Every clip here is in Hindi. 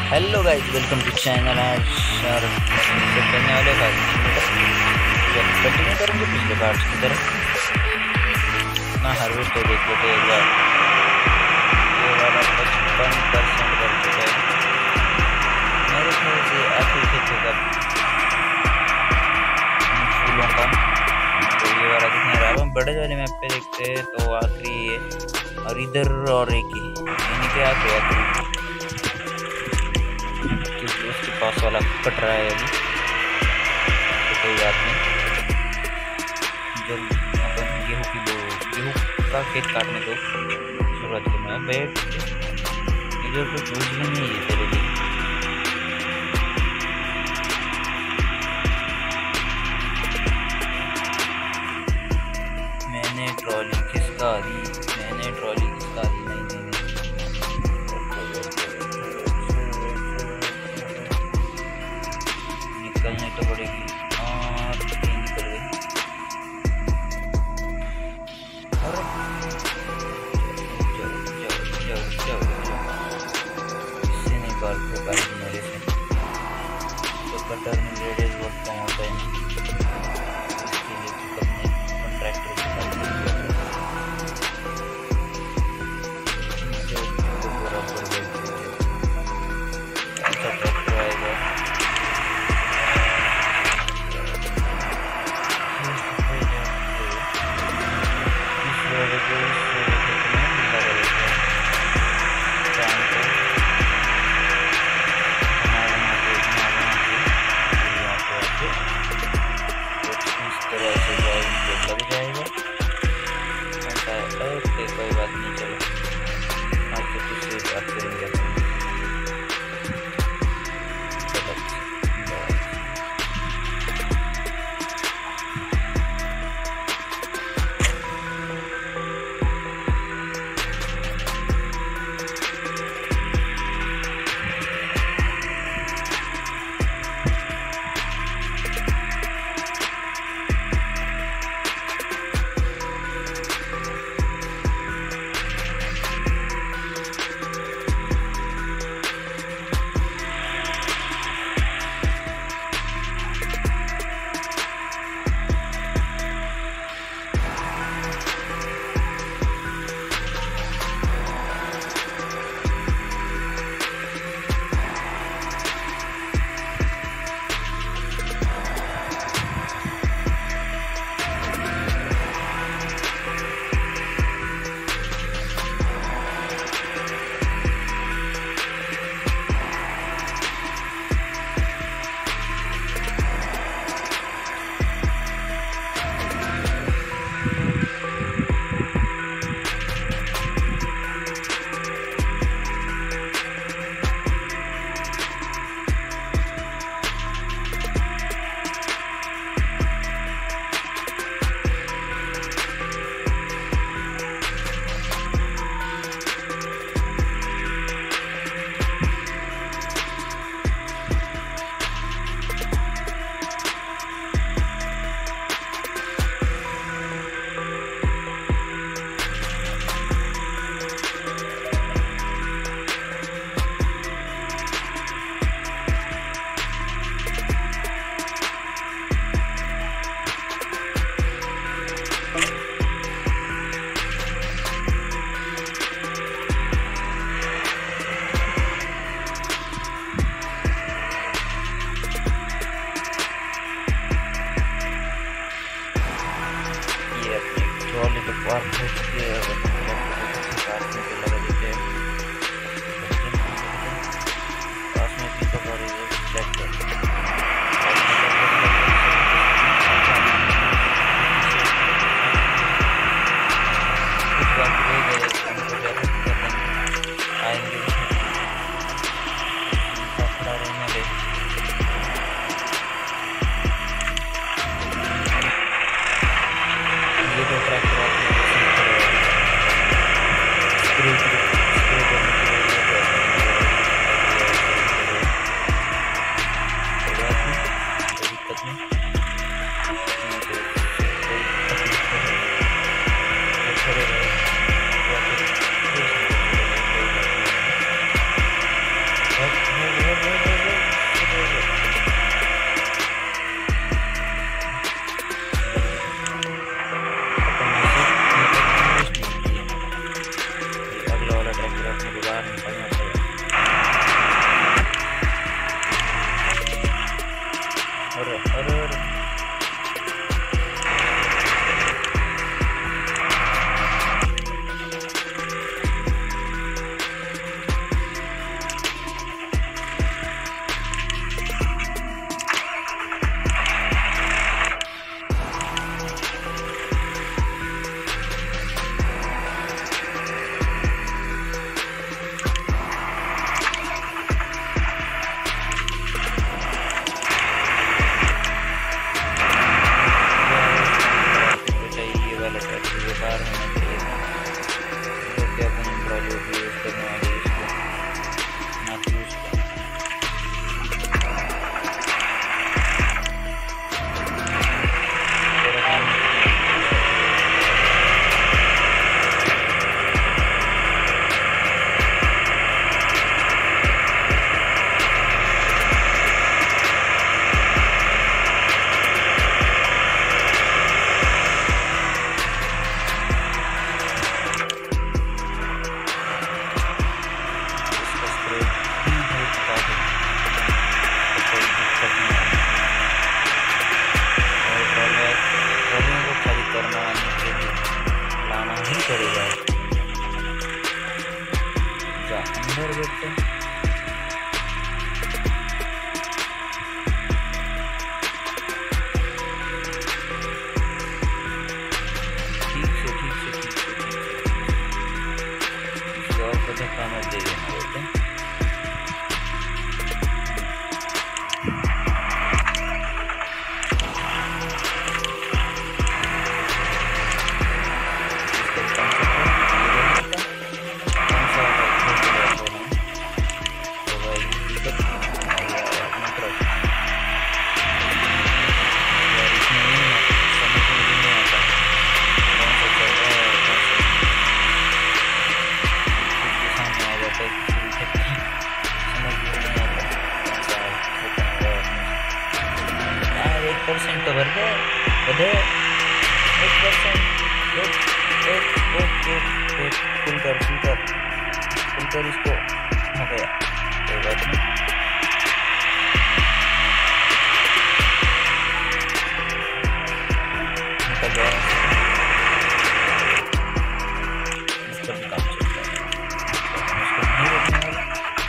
Hello guys, welcome to channel. आज यार से करने वाले कंटिन्यू करेंगे पिछले पार्ट की तरह ना। हार्वेस्ट हो देख लेते एक बार। ये वाला 55% कर चुका है मेरे ख्याल से। आखिरी खेत होगा फूलों का, तो ये वाला दिखने रहा। अब हम बड़े वाले मैप पे देखते हैं तो आखिरी है, और इधर और एक ही यानी कि आखिरी उसके पास वाला कट रहा है अभी, तो कोई बात नहीं। जब अपन गेहूँ का खेत काटने दो शुरुआत को। मैं बैठ इधर तो कुछ भी नहीं है तेरे लिए। मैंने ट्रॉली खिसका दी, नहीं नहीं नहीं। निकलनी तो पड़ेगी। और निकल गई। अरे जाओ, इससे नहीं पार अपग्रेड भी हो चुका है, तो कोई दिक्कत नहीं है। और ट्रॉलियों को खाली करवाने के लिए लाना ही पड़ेगा। जा अंदर बैठते हैं। तो भर गए बधे 1%। फिल्टर इसको हो गया, कोई बात नहीं। निकल गया, इसका भी काम चलता है, इसको नहीं रोकने वाला।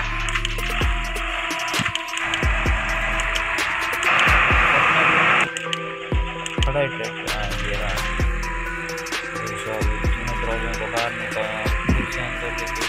खड़ा ही ट्रैक्टर ये रहा, तीनों प्रॉब्लम को बाहर निकाला, फिर से अंदर लेके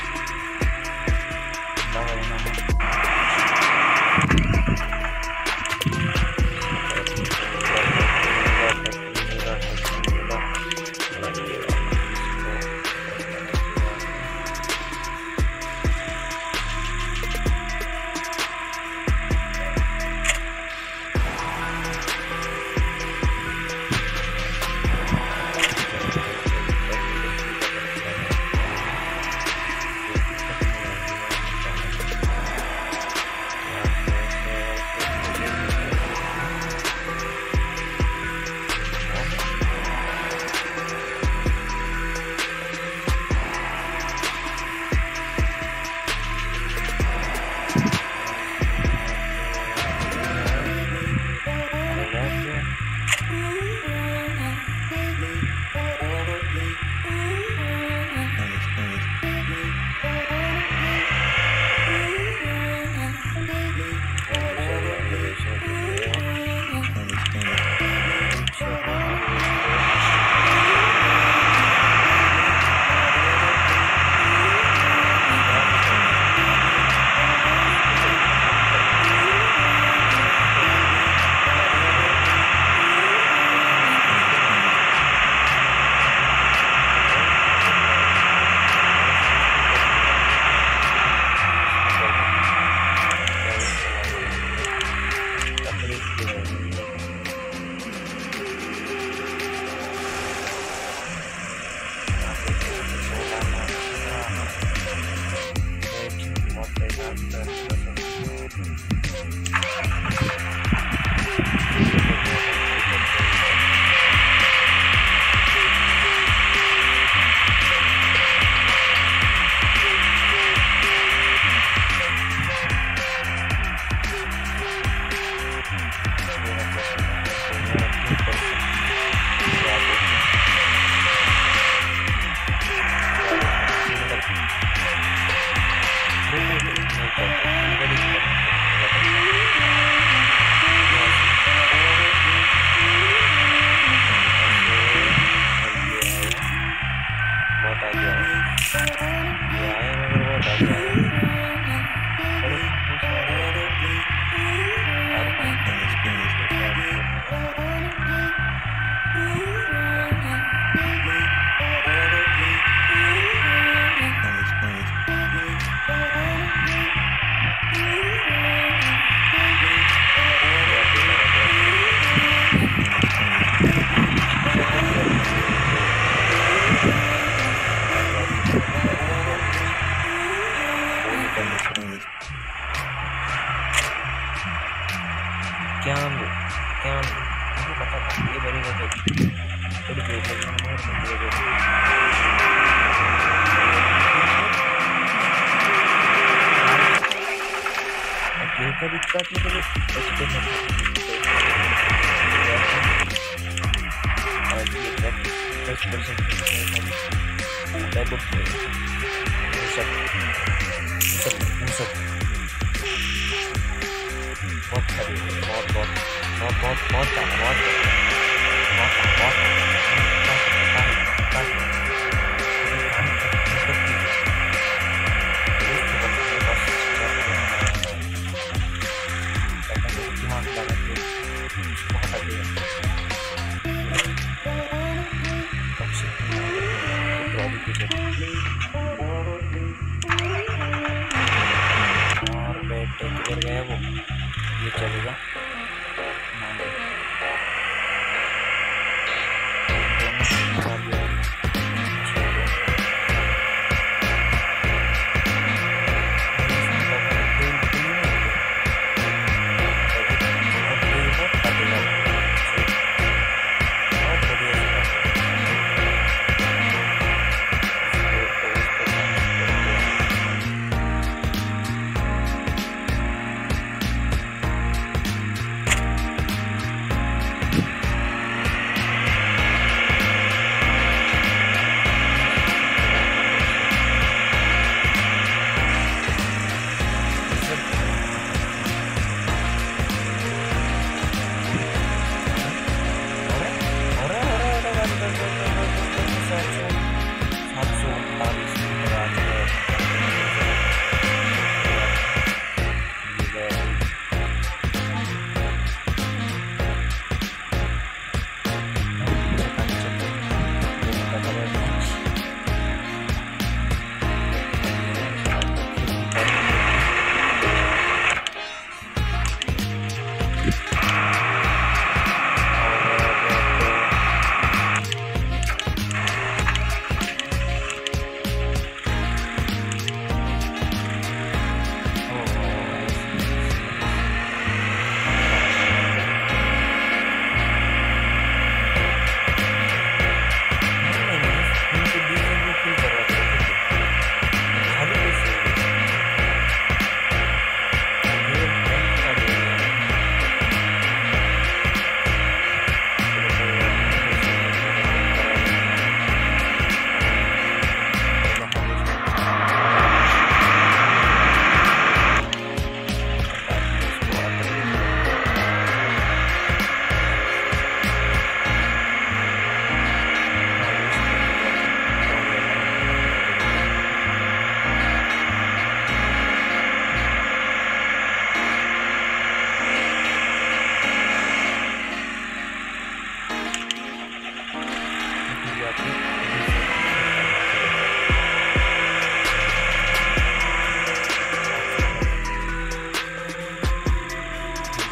कभी काटने के लिए और ये 10% बहुत सारी बहुत बहुत बहुत बहुत बहुत ज़्यादा बहुत और बैठे किधर गया वो, ये चलेगा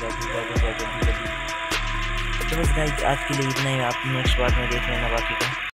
तो बस गाइस आज के लिए इतना ही, आप नेक्स्ट बार में देख लेना बाकी का।